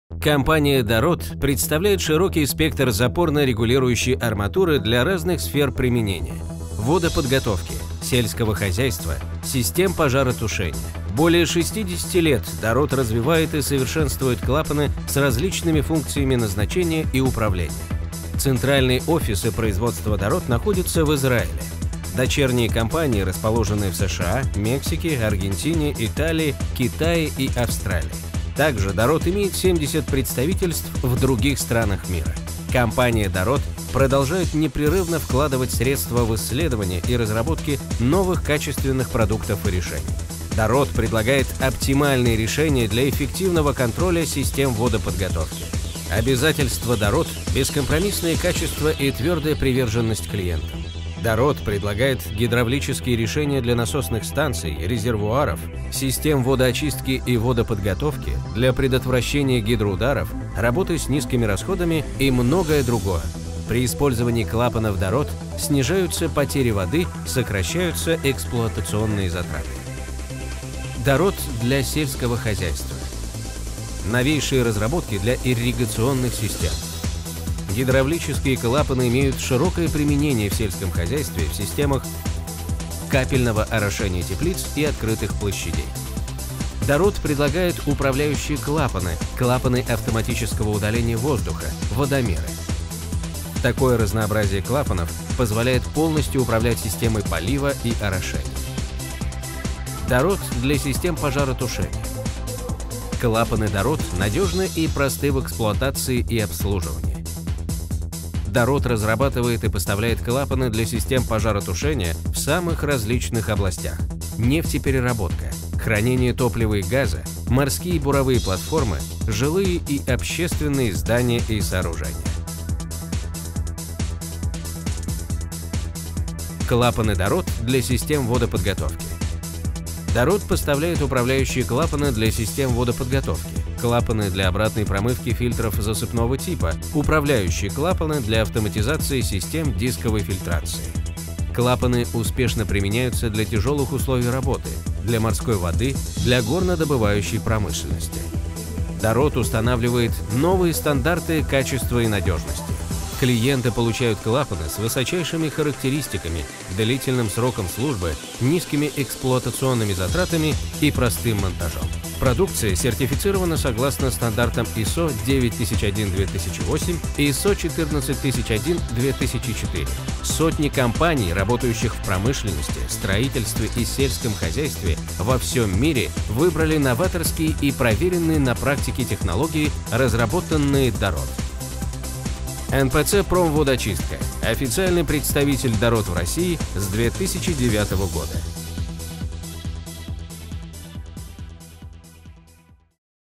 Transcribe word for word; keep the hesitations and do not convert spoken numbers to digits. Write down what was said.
Компания Дород представляет широкий спектр запорно-регулирующей арматуры для разных сфер применения – водоподготовки, сельского хозяйства, систем пожаротушения. Более шестидесяти лет Дород развивает и совершенствует клапаны с различными функциями назначения и управления. Центральные офисы производства Дород находятся в Израиле. Дочерние компании расположены в США, Мексике, Аргентине, Италии, Китае и Австралии. Также Дород имеет семьдесят представительств в других странах мира. Компания Дород продолжает непрерывно вкладывать средства в исследования и разработки новых качественных продуктов и решений. Дород предлагает оптимальные решения для эффективного контроля систем водоподготовки. Обязательства Дород – бескомпромиссное качество и твердая приверженность клиентам. Дород предлагает гидравлические решения для насосных станций, резервуаров, систем водоочистки и водоподготовки, для предотвращения гидроударов, работы с низкими расходами и многое другое. При использовании клапанов Дород снижаются потери воды, сокращаются эксплуатационные затраты. Дород для сельского хозяйства. Новейшие разработки для ирригационных систем. Гидравлические клапаны имеют широкое применение в сельском хозяйстве в системах капельного орошения теплиц и открытых площадей. Дород предлагает управляющие клапаны, клапаны автоматического удаления воздуха, водомеры. Такое разнообразие клапанов позволяет полностью управлять системой полива и орошения. Дород для систем пожаротушения. Клапаны Дород надежны и просты в эксплуатации и обслуживании. Дород разрабатывает и поставляет клапаны для систем пожаротушения в самых различных областях: нефтепереработка, хранение топлива и газа, морские буровые платформы, жилые и общественные здания и сооружения. Клапаны Дород для систем водоподготовки. Дород поставляет управляющие клапаны для систем водоподготовки, клапаны для обратной промывки фильтров засыпного типа, управляющие клапаны для автоматизации систем дисковой фильтрации. Клапаны успешно применяются для тяжелых условий работы, для морской воды, для горнодобывающей промышленности. Дород устанавливает новые стандарты качества и надежности. Клиенты получают клапаны с высочайшими характеристиками, длительным сроком службы, низкими эксплуатационными затратами и простым монтажом. Продукция сертифицирована согласно стандартам ай эс о девять тысяч один две тысячи восемь и ай эс о четырнадцать тысяч один две тысячи четыре. Сотни компаний, работающих в промышленности, строительстве и сельском хозяйстве во всем мире, выбрали новаторские и проверенные на практике технологии, разработанные Дород. эн пэ цэ Промводочистка – официальный представитель Дород в России с две тысячи девятого года.